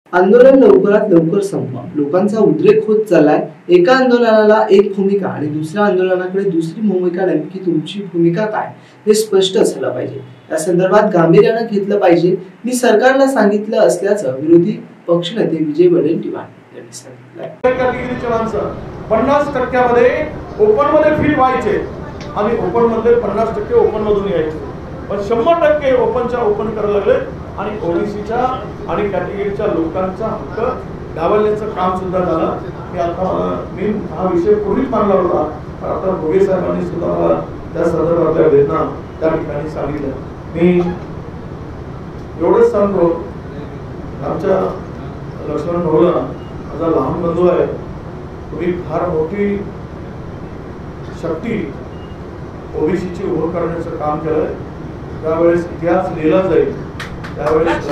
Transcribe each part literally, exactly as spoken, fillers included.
आंदोलन लवकरात लवकर संपवा, लोकांचा उद्रेक होत चाललाय। एका आंदोलनाला एक भूमिका आणि दुसऱ्या आंदोलनाकडे दुसरी भूमिका, नेमकी तुमची भूमिका काय हे स्पष्ट झालं पाहिजे। या संदर्भात गांभीर्याने घेतलं पाहिजे, मी सरकारला सांगितलं असल्याचं विरोधी पक्षनेते विजय वडेट्टीवार यांनी सांगितलं। कॅटेगरीचे माणसं पन्नास टक्क्यामध्ये ओपन मध्ये फील व्हायचे आणि ओपन मध्ये पन्नास टक्के ओपन मधून यायचे, पण शंभर टक्के ओपनच्या ओपन करायला लागले आणि ओबीसीच्या आणि कॅटेगरीच्या लोकांचा हक्क डावलण्याचं काम सुद्धा झालं। मी आता मी हा विषय पूर्वीच मांडला होता, पण आता भोगे साहेबांनी सुद्धा मला त्या संदर्भातल्या वेदना त्या ठिकाणी सांगितल्या। मी एवढंच सांगतो, आमच्या लक्ष्मण भाऊला माझा लहान बंधू आहे, तुम्ही फार मोठी शक्ती ओबीसीची उभं करण्याचं काम केलंय। त्यावेळेस इतिहास लिहिला जाईल, त्यावेळेस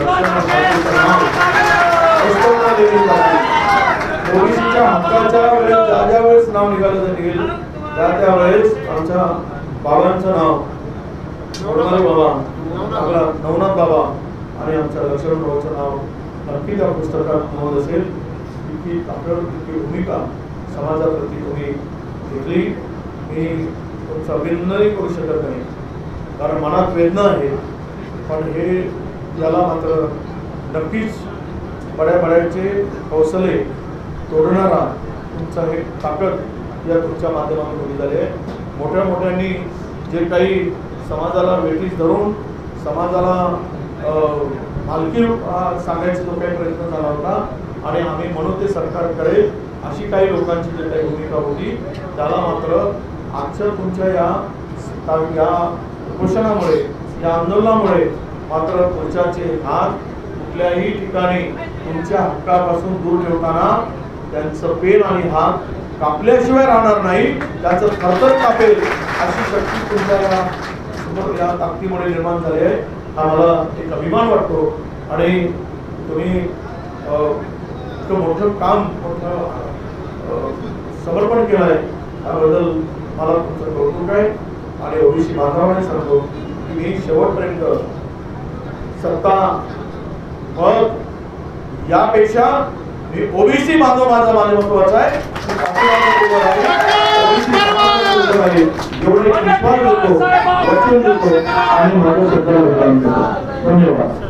ओबीसीच्या हक्काच्या वेळेस ज्या ज्या वेळेस नाव निघालं जाईल त्या त्यावेळेस आमच्या बाबांचं नाव बाबा, आपला नवनाथ बाबा आणि आमच्या लक्ष्मण भाऊचं नाव नक्की त्या पुस्तकात नोंद असेल की आपल्याला तितकी भूमिका समाजाप्रती तुम्ही घेतली। मी तुमचं अभिनंदनही करू शकत नाही, कारण मनात वेदना आहे, पण हे याला मात्र नक्कीच बड्या बड्याचे हौसले तोडणारा तुमचा हे ताकद या तुमच्या माध्यमातून उभी झाली आहे। मोठ्या मोठ्यांनी जे काही समाजाला वेठीस धरून समाजाला मालकी सांगायचा जो काही प्रयत्न झाला होता आणि आम्ही म्हणून ते सरकार करेल अशी काही लोकांची जी काही भूमिका होती, त्याला मात्र आजच्या तुमच्या या या उपोषणामुळे, या आंदोलनामुळे मात्र पुढच्याचे हात कुठल्याही ठिकाणी तुमच्या हक्कापासून दूर ठेवताना त्यांचं पेन आणि हात कापल्याशिवाय राहणार नाही, त्याचं थरथर कापेल अशी शक्ती तुमच्या या या ताकदीमुळे निर्माण झाली आहे। हा मला एक अभिमान वाटतो आणि तुम्ही इतकं मोठं काम, मोठं समर्पण केलं आहे, त्याबद्दल मला तुमचं कौतुक आहे। आणि ओबीसी बांधवांनी सांगतो की मी शेवटपर्यंत सत्ता पद यापेक्षा मी ओबीसी बांधव माझा माझ्या महत्वाचा आहे, एवढे विश्वास देतो, वचन देतो आणि माझ्या शब्दाला धन्यवाद।